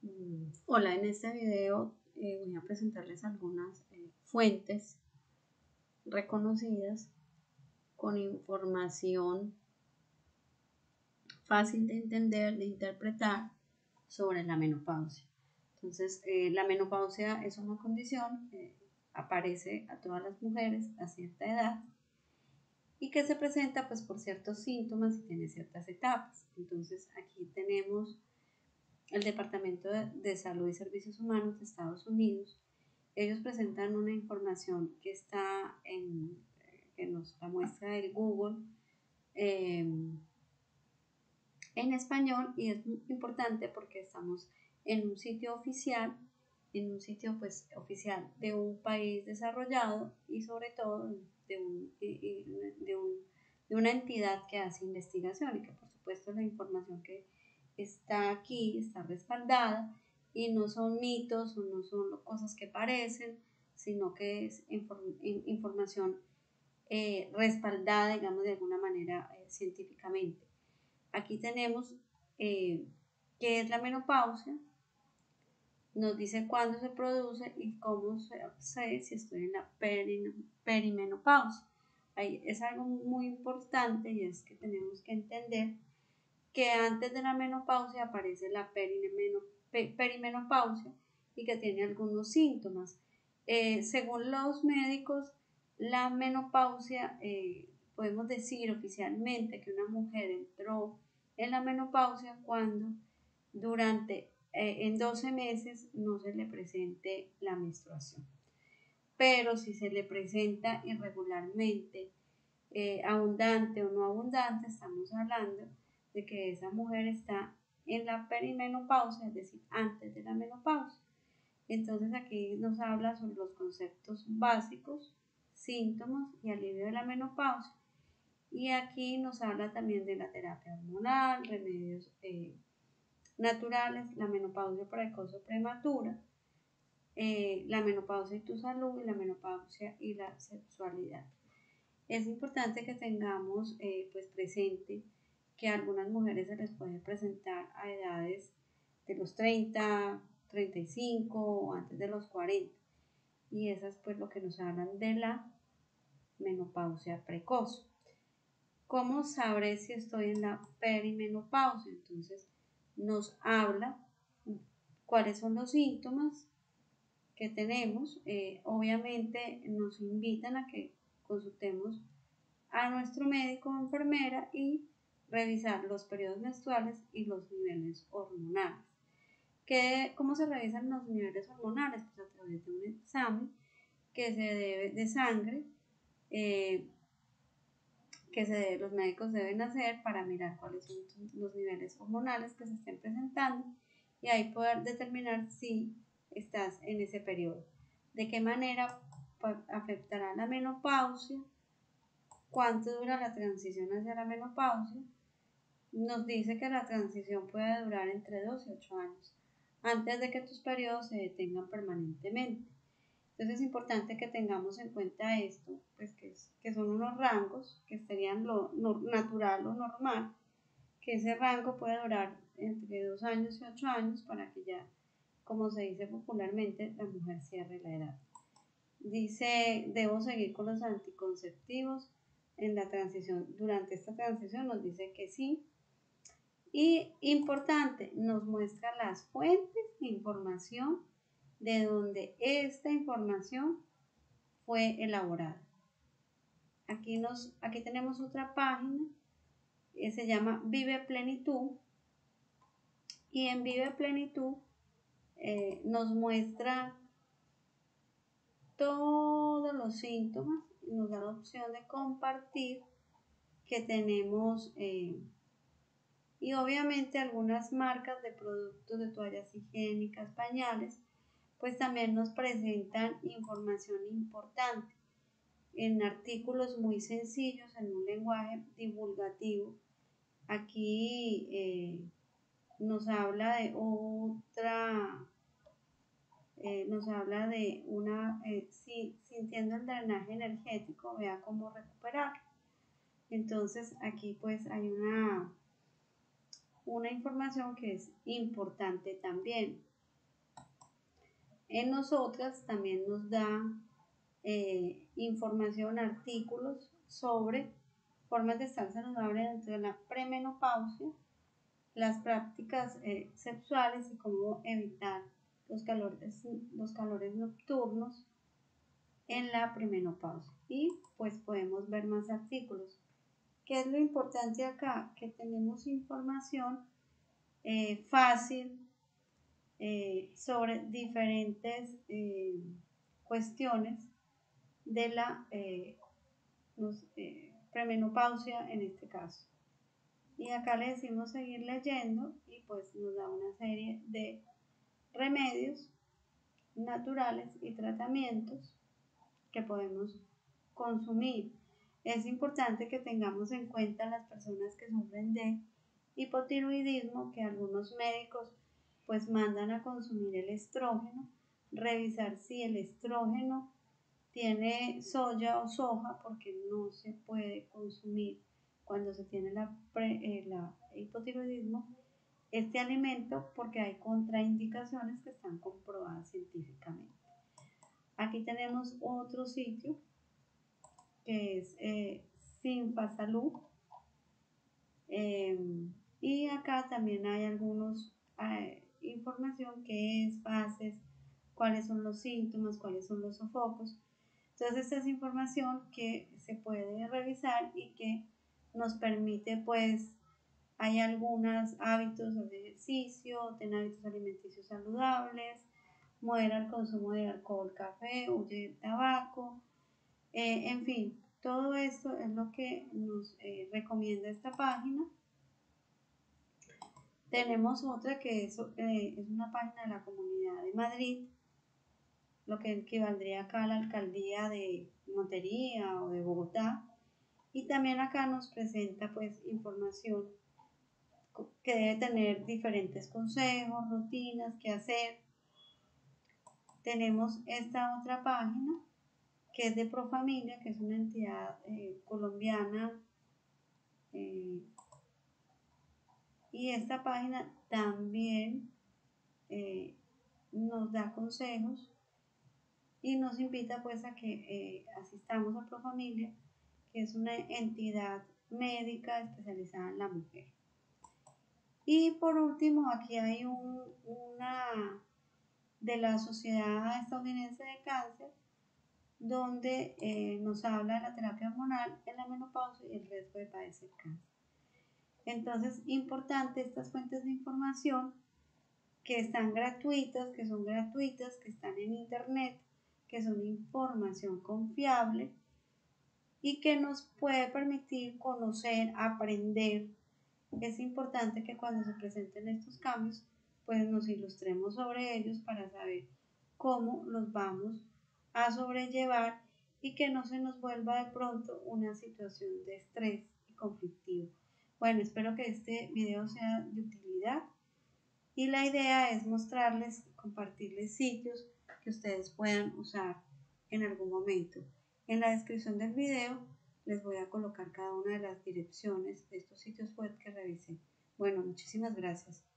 Hola, en este video voy a presentarles algunas fuentes reconocidas con información fácil de entender, de interpretar sobre la menopausia. Entonces, la menopausia es una condición que aparece a todas las mujeres a cierta edad y que se presenta pues por ciertos síntomas y tiene ciertas etapas. Entonces, aquí tenemos el Departamento de Salud y Servicios Humanos de Estados Unidos. Ellos presentan una información que está que nos la muestra el Google en español, y es muy importante porque estamos en un sitio oficial, en un sitio pues oficial de un país desarrollado y sobre todo de una entidad que hace investigación, y que por supuesto la información que está aquí está respaldada y no son mitos o no son cosas que parecen, sino que es información respaldada, digamos, de alguna manera científicamente. Aquí tenemos qué es la menopausia, nos dice cuándo se produce y cómo sé si estoy en la perimenopausia. Ahí es algo muy importante, y es que tenemos que entender que antes de la menopausia aparece la perimenopausia y que tiene algunos síntomas. Según los médicos, la menopausia, podemos decir oficialmente que una mujer entró en la menopausia cuando en 12 meses no se le presente la menstruación. Pero si se le presenta irregularmente, abundante o no abundante, estamos hablando de que esa mujer está en la perimenopausia, es decir, antes de la menopausia. Entonces aquí nos habla sobre los conceptos básicos, síntomas y alivio de la menopausia. Y aquí nos habla también de la terapia hormonal, remedios naturales, la menopausia precoz o prematura, la menopausia y tu salud, y la menopausia y la sexualidad. Es importante que tengamos pues presente que a algunas mujeres se les puede presentar a edades de los 30, 35 o antes de los 40, y esas pues lo que nos hablan de la menopausia precoz. ¿Cómo sabré si estoy en la perimenopausia? Entonces nos habla cuáles son los síntomas que tenemos. Obviamente nos invitan a que consultemos a nuestro médico o enfermera y revisar los periodos menstruales y los niveles hormonales. ¿Cómo se revisan los niveles hormonales? Pues a través de un examen que se debe de sangre, los médicos deben hacer para mirar cuáles son los niveles hormonales que se estén presentando, y ahí poder determinar si estás en ese periodo. ¿De qué manera afectará la menopausia? ¿Cuánto dura la transición hacia la menopausia? Nos dice que la transición puede durar entre 2 y 8 años, antes de que tus periodos se detengan permanentemente. Entonces es importante que tengamos en cuenta esto, pues que son unos rangos que serían lo natural o normal, que ese rango puede durar entre 2 años y 8 años para que ya, como se dice popularmente, la mujer cierre la edad. Dice, debo seguir con los anticonceptivos en la transición. Durante esta transición nos dice que sí. Y importante, nos muestra las fuentes de información de donde esta información fue elaborada. Aquí tenemos otra página que se llama Vive Plenitud, y en Vive Plenitud nos muestra todos los síntomas, nos da la opción de compartir que tenemos, y obviamente algunas marcas de productos de toallas higiénicas, pañales, pues también nos presentan información importante en artículos muy sencillos, en un lenguaje divulgativo. Aquí nos habla de sintiendo el drenaje energético, vea cómo recuperarlo. Entonces aquí pues hay una información que es importante también. En nosotras también nos da información, artículos sobre formas de estar saludable dentro de la premenopausia, las prácticas sexuales y cómo evitar los calores nocturnos en la premenopausia. Y pues podemos ver más artículos. ¿Qué es lo importante acá? Que tenemos información fácil sobre diferentes cuestiones de la premenopausia en este caso. Y acá le decimos seguir leyendo y pues nos da una serie de remedios naturales y tratamientos que podemos consumir. Es importante que tengamos en cuenta las personas que sufren de hipotiroidismo, que algunos médicos pues mandan a consumir el estrógeno, revisar si el estrógeno tiene soya o soja, porque no se puede consumir cuando se tiene la hipotiroidismo este alimento, porque hay contraindicaciones que están comprobadas científicamente. Aquí tenemos otro sitio que es Sinfasalud, y acá también hay algunos información que es fases, cuáles son los síntomas, cuáles son los sofocos. Entonces esta es información que se puede revisar y que nos permite, pues, hay algunos hábitos de ejercicio, tener hábitos alimenticios saludables, modera el consumo de alcohol, café, huye del tabaco, en fin, todo esto es lo que nos recomienda esta página. Tenemos otra que es una página de la Comunidad de Madrid, lo que equivaldría acá a la alcaldía de Montería o de Bogotá, y también acá nos presenta pues información que debe tener diferentes consejos, rutinas, qué hacer. Tenemos esta otra página que es de Profamilia, que es una entidad colombiana, y esta página también nos da consejos y nos invita pues a que asistamos a Profamilia, que es una entidad médica especializada en la mujer. Y por último, aquí hay una de la Sociedad Estadounidense de Cáncer, donde nos habla de la terapia hormonal en la menopausia y el riesgo de padecer cáncer. Entonces, importante estas fuentes de información que están gratuitas, que son gratuitas, que están en internet, que son información confiable y que nos puede permitir conocer, aprender. Es importante que cuando se presenten estos cambios, pues nos ilustremos sobre ellos para saber cómo los vamos a sobrellevar y que no se nos vuelva de pronto una situación de estrés y conflictivo. Bueno, espero que este video sea de utilidad y la idea es mostrarles, compartirles sitios que ustedes puedan usar en algún momento. En la descripción del video les voy a colocar cada una de las direcciones de estos sitios web que revisé. Bueno, muchísimas gracias.